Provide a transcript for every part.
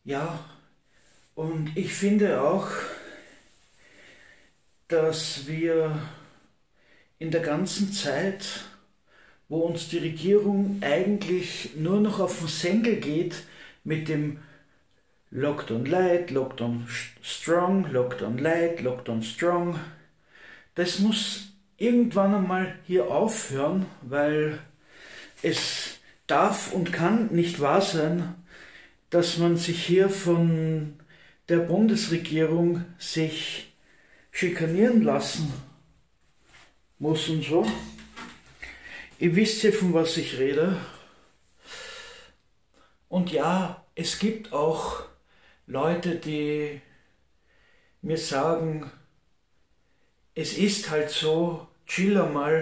Ja, und ich finde auch, dass wir in der ganzen Zeit, wo uns die Regierung eigentlich nur noch auf den Senkel geht mit dem Lockdown Light, Lockdown Strong, Lockdown Light, Lockdown Strong, das muss irgendwann einmal hier aufhören, weil es darf und kann nicht wahr sein, dass man sich hier von der Bundesregierung sich schikanieren lassen muss und so. Ihr wisst ja, von was ich rede. Und ja, es gibt auch Leute, die mir sagen, es ist halt so, chill mal.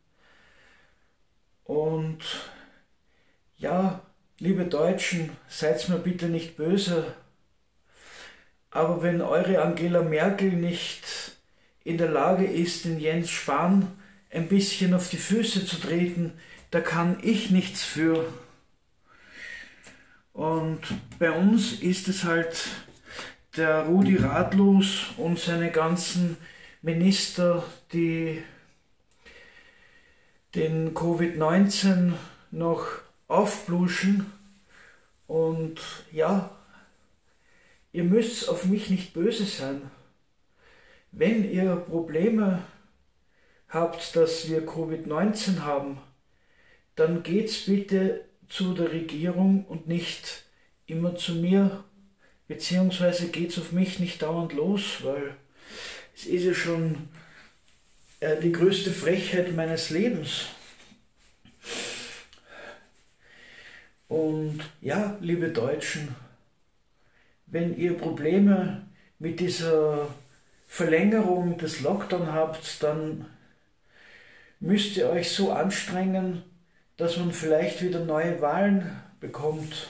Und ja, liebe Deutschen, seid mir bitte nicht böse, aber wenn eure Angela Merkel nicht in der Lage ist, den Jens Spahn ein bisschen auf die Füße zu treten, da kann ich nichts für. Und bei uns ist es halt der Rudi Ratlos und seine ganzen Minister, die den Covid-19 noch aufbluschen. Und ja, ihr müsst auf mich nicht böse sein. Wenn ihr Probleme habt, dass wir Covid-19 haben, dann geht's bitte zu der Regierung und nicht immer zu mir, beziehungsweise geht's auf mich nicht dauernd los, weil es ist ja schon die größte Frechheit meines Lebens. Und ja, liebe Deutschen, wenn ihr Probleme mit dieser Verlängerung des Lockdown habt, dann müsst ihr euch so anstrengen, dass man vielleicht wieder neue Wahlen bekommt.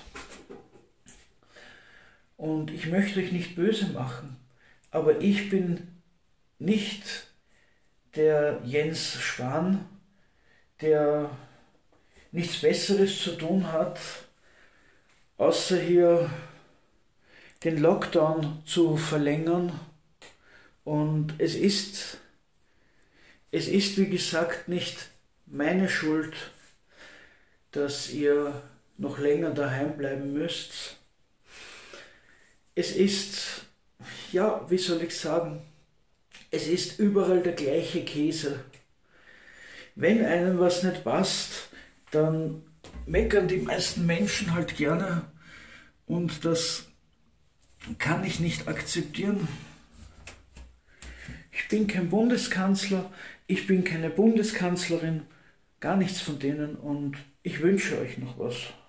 Und ich möchte euch nicht böse machen, aber ich bin nicht der Jens Spahn, der nichts Besseres zu tun hat, außer hier den Lockdown zu verlängern. Und es ist wie gesagt nicht meine Schuld, dass ihr noch länger daheim bleiben müsst. Es ist, ja, wie soll ich sagen, es ist überall der gleiche Käse. Wenn einem was nicht passt, dann meckern die meisten Menschen halt gerne und das kann ich nicht akzeptieren. Ich bin kein Bundeskanzler, ich bin keine Bundeskanzlerin, gar nichts von denen und ich wünsche euch noch was.